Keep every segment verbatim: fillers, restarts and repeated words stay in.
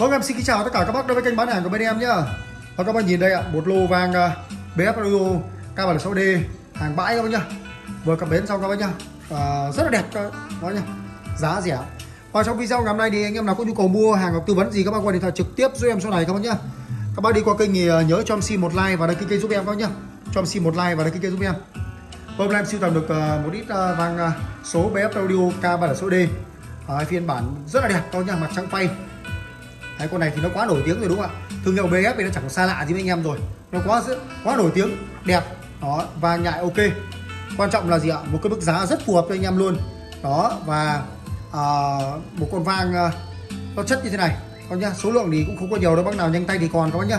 Vâng, em xin kính chào tất cả các bác đến với kênh bán hàng của bên em nhá. Và các bác nhìn đây ạ, một lô vàng bê ép Audio K bảy sáu D hàng bãi các bác nhá. Vừa cập bến xong các bác nhá. À, rất là đẹp các bác nhá. Giá rẻ. Và trong video ngày hôm nay thì anh em nào có nhu cầu mua hàng hoặc tư vấn gì các bác qua điện thoại trực tiếp giúp em số này các bác nhá. Các bác đi qua kênh thì nhớ cho em xin một like và đăng ký kênh giúp em các bác nhá. Cho em xin một like và đăng ký kênh giúp em. Hôm nay em sưu tầm được một ít vàng số bê ép Audio K bảy sáu D. À, phiên bản rất là đẹp các bác nhá, mặt trắng phay. Đấy, con này thì nó quá nổi tiếng rồi đúng không ạ? Thương hiệu bê ép thì nó chẳng xa lạ gì với anh em rồi. Nó quá quá nổi tiếng, đẹp. Đó, và nhại ok. Quan trọng là gì ạ? Một cái mức giá rất phù hợp cho anh em luôn. Đó, và à, một con vàng à, nó chất như thế này. Con nhá, số lượng thì cũng không có nhiều đâu, bác nào nhanh tay thì còn các bác nhá.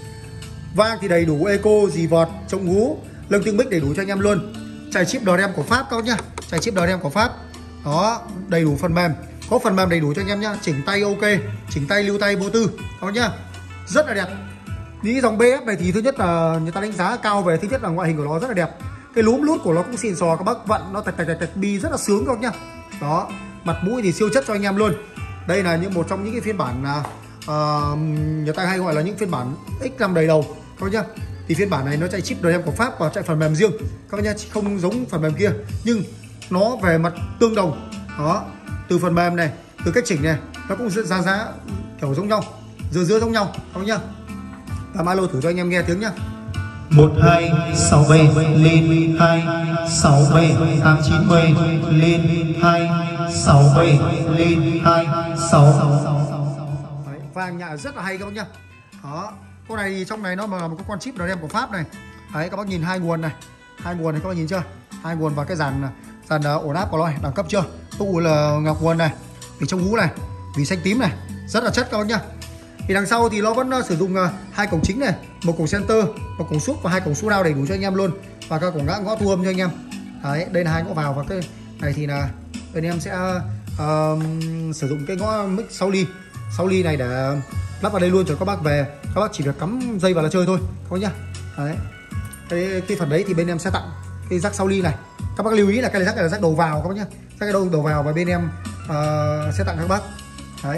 Vàng thì đầy đủ eco, dì vọt, chống hú, lưng tương bích đầy đủ cho anh em luôn. Chạy chip đờ rem của Pháp các bác nhá. Chạy chip đờ rem của Pháp. Đó, đầy đủ phần mềm. Có phần mềm đầy đủ cho anh em nhá, chỉnh tay ok, chỉnh tay lưu tay vô tư các bác nhá, rất là đẹp. Những dòng bê ép này thì thứ nhất là người ta đánh giá cao về thứ nhất là ngoại hình của nó rất là đẹp, cái lúm lút của nó cũng xịn sò, các bác vặn nó tạch tạch tạch tạch bi rất là sướng các bác nhá. Đó, mặt mũi thì siêu chất cho anh em luôn. Đây là những một trong những cái phiên bản uh, người ta hay gọi là những phiên bản X năm đầy đầu các bác nhá. Thì phiên bản này nó chạy chip đờ rem của Pháp và chạy phần mềm riêng các bác nhá, không giống phần mềm kia nhưng nó về mặt tương đồng. Đó, từ phần mềm này, từ cách chỉnh này nó cũng ra giá kiểu giống nhau, giữa giữa giống nhau các bác nhá. Và alo thử cho anh em nghe tiếng nhá. Một hai sáu bảy lên hai sáu bảy tám chín mươi lên hai sáu bảy lên hai sáu. Đấy, vàng nhại rất là hay các bác nhá. Đó, con này thì trong này nó mà là một cái con chip đờ rem của Pháp này. Đấy, các bác nhìn hai nguồn này, hai nguồn này các bác nhìn chưa? Hai nguồn và cái dàn dàn ổn áp của nó đẳng cấp chưa? Tụ là ngọc nguồn này, vì trong hú này, vì xanh tím này, rất là chất các bác nhá. Thì đằng sau thì nó vẫn sử dụng hai cổng chính này, một cổng center, một cổng súp và hai cổng su đao đầy đủ cho anh em luôn, và các cổng gã ngõ thu âm cho anh em. Đấy, đây là hai ngõ vào, và cái này thì là bên em sẽ uh, sử dụng cái ngõ mic sáu ly, sáu ly này để lắp vào đây luôn cho các bác về, các bác chỉ việc cắm dây vào là chơi thôi các bác nhá. Đấy, cái, cái phần đấy thì bên em sẽ tặng cái rắc sáu ly này. Các bác lưu ý là cái rắc này là rắc đầu vào các bác nhá, rắc cái đầu đầu vào, và bên em uh, sẽ tặng các bác. Đấy,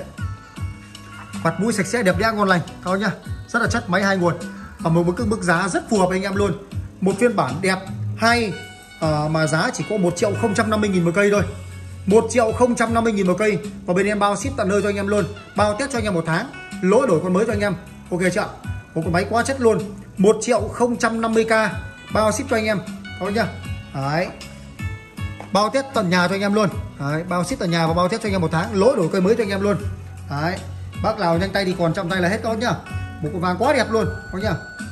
mặt mũi sạch sẽ đẹp đẽ ngon lành các bác nhá, rất là chất, máy hai nguồn và một mức mức giá rất phù hợp với anh em luôn. Một phiên bản đẹp hay uh, mà giá chỉ có một triệu không trăm năm mươi nghìn một cây thôi, một triệu không trăm năm mươi nghìn một cây, và bên em bao ship tận nơi cho anh em luôn, bao test cho anh em một tháng, lỗi đổi con mới cho anh em, ok chưa? Một con máy quá chất luôn, một triệu không trăm năm mươi k bao ship cho anh em các bác nhá. Đấy, bao test tận nhà cho anh em luôn. Đấy, bao ship tận nhà và bao test cho anh em một tháng, lỗi đổi cây mới cho anh em luôn. Đấy, bác nào nhanh tay thì còn, trong tay là hết các bác nhá. Một con vàng quá đẹp luôn các bác nhá.